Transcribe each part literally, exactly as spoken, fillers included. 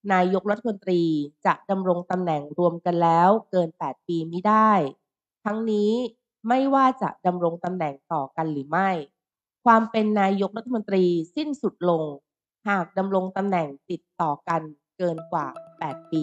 นายกรัฐมนตรีจะดำรงตำแหน่งรวมกันแล้วเกินแปดปีมิได้ ทั้งนี้ไม่ว่าจะดำรงตำแหน่งต่อกันหรือไม่ ความเป็นนายกรัฐมนตรีสิ้นสุดลง หากดำรงตำแหน่งติดต่อกันเกินกว่าแปดปี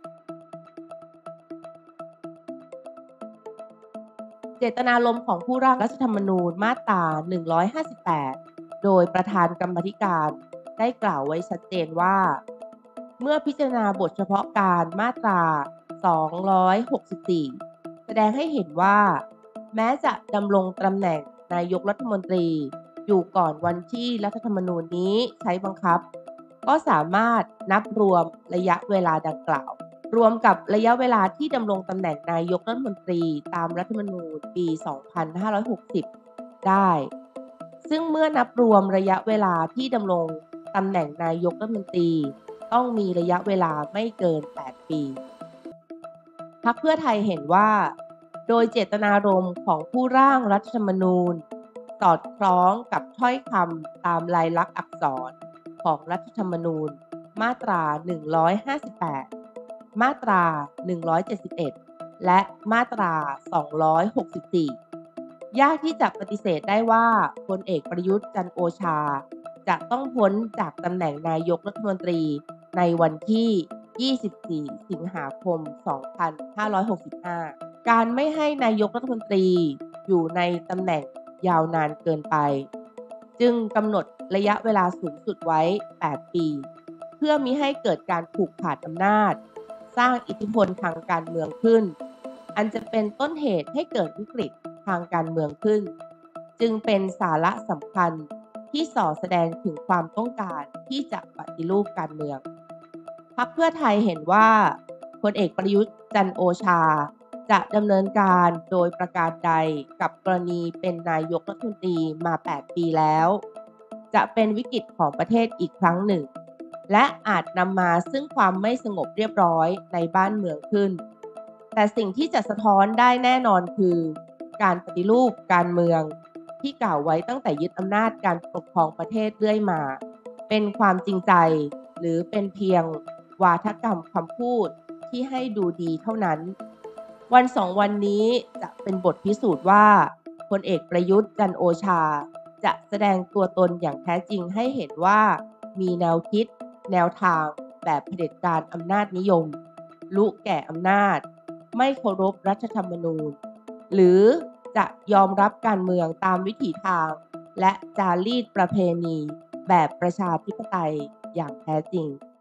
เจตนารมณ์ของผู้ร่างรัฐธรรมนูญมาตราหนึ่งร้อยห้าสิบแปดโดยประธานกรรมาธิการได้กล่าวไว้ชัดเจนว่า เมื่อพิจารณาบทเฉพาะการมาตราสองร้อยหกสิบสี่แสดงให้เห็นว่า แม้จะดำรงตำแหน่งนายกรัฐมนตรีอยู่ก่อนวันที่รัฐธรรมนูญนี้ใช้บังคับ ก็สามารถนับรวมระยะเวลาดังกล่าว รวมกับระยะเวลาที่ดำรงตำแหน่งนายกรัฐมนตรีตามรัฐธรรมนูญปี สองพันห้าร้อยหกสิบ ได้ ซึ่งเมื่อนับรวมระยะเวลาที่ดำรงตำแหน่งนายกรัฐมนตรีต้องมีระยะเวลาไม่เกิน แปด ปี พรรคเพื่อไทยเห็นว่า โดยเจตนารมณ์ของผู้ร่างรัฐธรรมนูญ สอดคล้องกับถ้อยคำตามลายลักษณ์อักษรของรัฐธรรมนูญมาตรา หนึ่งร้อยห้าสิบแปด มาตรา หนึ่งร้อยเจ็ดสิบเอ็ด และมาตรา สองร้อยหกสิบสี่ ยากที่จะปฏิเสธได้ว่าพลเอกประยุทธ์จันทร์โอชา จะต้องพ้นจากตำแหน่งนายกรัฐมนตรีในวันที่ ยี่สิบสี่ สิงหาคม สองพันห้าร้อยหกสิบห้า การไม่ให้นายกรัฐมนตรีอยู่ในตำแหน่งยาวนานเกินไป จึงกำหนดระยะเวลาสูงสุดไว้ แปด ปี เพื่อมิให้เกิดการผูกขาดอำนาจ สร้างอิทธิพลทางการเมืองขึ้น อันจะเป็นต้นเหตุให้เกิดวิกฤตทางการเมืองขึ้น จึงเป็นสาระสำคัญที่ส่อแสดงถึงความต้องการที่จะปฏิรูปการเมือง พรรคเพื่อไทยเห็นว่าพลเอกประยุทธ์จันทร์โอชา จะดำเนินการโดยประการใดกับกรณีเป็นนายกรัฐมนตรีมา แปด ปีแล้ว จะเป็นวิกฤตของประเทศอีกครั้งหนึ่ง และอาจนำมาซึ่งความไม่สงบเรียบร้อยในบ้านเมืองขึ้น แต่สิ่งที่จะสะท้อนได้แน่นอนคือ การปฏิรูปการเมืองที่กล่าวไว้ตั้งแต่ยึดอำนาจการปกครองประเทศเรื่อยมา เป็นความจริงใจหรือเป็นเพียงวาทกรรมคำพูดที่ให้ดูดีเท่านั้น วันสองวันนี้จะเป็นบทพิสูจน์ว่าพลเอกประยุทธ์จันทร์โอชา จะแสดงตัวตนอย่างแท้จริงให้เห็นว่ามีแนวคิด แนวทางแบบเผด็จการอำนาจนิยม รู้แก่อำนาจ ไม่เคารพรัฐธรรมนูญ หรือจะยอมรับการเมืองตามวิถีทาง และจารีตประเพณีแบบประชาธิปไตยอย่างแท้จริง